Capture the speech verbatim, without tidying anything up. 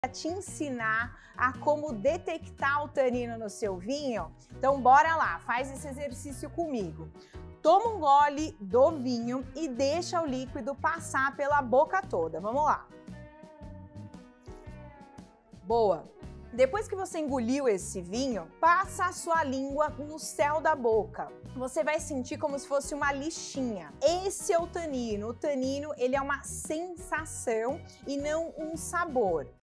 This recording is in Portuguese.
te ensinar a como detectar o tanino no seu vinho. Então bora lá, faz esse exercício comigo. Toma um gole do vinho e deixa o líquido passar pela boca toda. Vamos lá. Boa. Depois que você engoliu esse vinho, passa a sua língua no céu da boca. Você vai sentir como se fosse uma lixinha. Esse é o tanino. O tanino, ele é uma sensação e não um sabor.